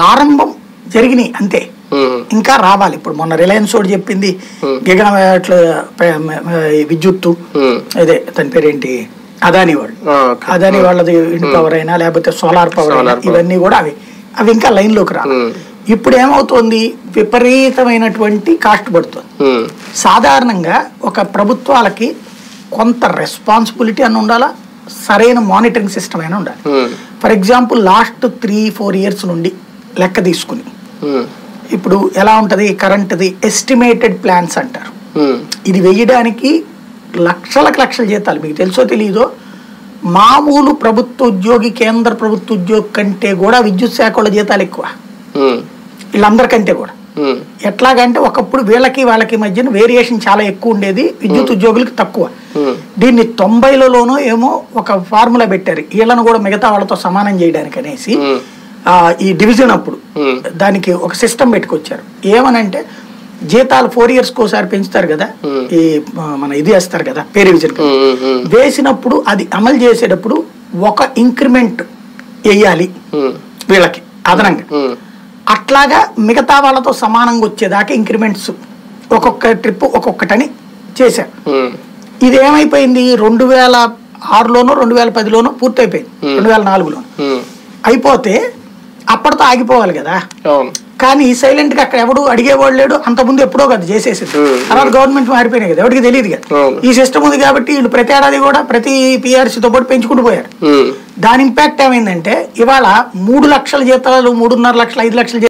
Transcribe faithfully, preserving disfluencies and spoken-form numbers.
ఆరంభం జరిగినాయి అంతే, ఇంకా రావాలి. ఇప్పుడు మొన్న రిలయన్స్ వాడు చెప్పింది గిగావాట్ల విద్యుత్తు, అదే దాని పేరేంటి అదాని వాళ్ళు, అదాని వాళ్ళది విండ్ పవర్ అయినా లేకపోతే సోలార్ పవర్ అయినా ఇవన్నీ కూడా అవి అవి ఇంకా లైన్ లోకి రావాలి. ఇప్పుడు ఏమవుతోంది, విపరీతమైనటువంటి కాస్ట్ పడుతుంది. సాధారణంగా ఒక ప్రభుత్వాలకి కొంత రెస్పాన్సిబిలిటీ అని ఉండాలా, సరైన మానిటరింగ్ సిస్టమ్ అయినా ఉండాలి. For example last three four years నుండి లెక్క తీసుకుని ఇప్పుడు ఎలా ఉంటది, కరెంట్ది ఎస్టిమేటెడ్ ప్లాన్స్ అంటారు. ఇది వేయడానికి లక్షలకు లక్షల జీతాలు, మీకు తెలుసో తెలియదో, మామూలు ప్రభుత్వ ఉద్యోగి కేంద్ర ప్రభుత్వ ఉద్యోగి కంటే కూడా విద్యుత్ శాఖ వాళ్ళ జీతాలు ఎక్కువ వీళ్ళందరికంటే కూడా. ఎట్లాగంటే ఒకప్పుడు వీళ్ళకి వాళ్ళకి మధ్యన వేరియేషన్ చాలా ఎక్కువ ఉండేది, విద్యుత్ ఉద్యోగులకి తక్కువ. దీన్ని తొంభైలలోనూ ఏమో ఒక ఫార్ములా పెట్టారు వీళ్ళను కూడా మిగతా వాళ్ళతో సమానం చేయడానికి అనేసి. ఆ ఈ డివిజన్ అప్పుడు దానికి ఒక సిస్టమ్ పెట్టుకొచ్చారు. ఏమనంటే జీతాలు ఫోర్ ఇయర్స్ కోసారి పెంచుతారు కదా, ఈ మన ఇది వేస్తారు కదా పే రివిజన్, వేసినప్పుడు అది అమలు చేసేటప్పుడు ఒక ఇంక్రిమెంట్ వేయాలి వీళ్ళకి అదనంగా. అట్లాగా మిగతా వాళ్ళతో సమానంగా వచ్చేదాకా ఇంక్రిమెంట్స్ ఒక్కొక్క ట్రిప్ ఒక్కొక్కటని చేశారు. ఇది ఏమైపోయింది, రెండు వేల ఆరులోనో రెండు వేల పదిలోనో పూర్తయిపోయింది, రెండు వేల నాలుగులోనో అయిపోతే అప్పటితో ఆగిపోవాలి కదా. కానీ సైలెంట్ గా అక్కడ ఎవడు అడిగేవాడు లేడు, అంతకుముందు ఎప్పుడో కదా చేసేసింది. తర్వాత గవర్నమెంట్ మారిపోయినాయి కదా, ఎవరికి తెలియదు కదా. ఈ సిస్టమ్ ఉంది కాబట్టి వీళ్ళు ప్రతి ఏడాది కూడా ప్రతి పిఆర్సీతో పాటు పెంచుకుంటూ పోయారు. దాని ఇంపాక్ట్ ఏమైందంటే ఇవాళ మూడు లక్షల జీతాలు మూడున్నర లక్షల ఐదు లక్షల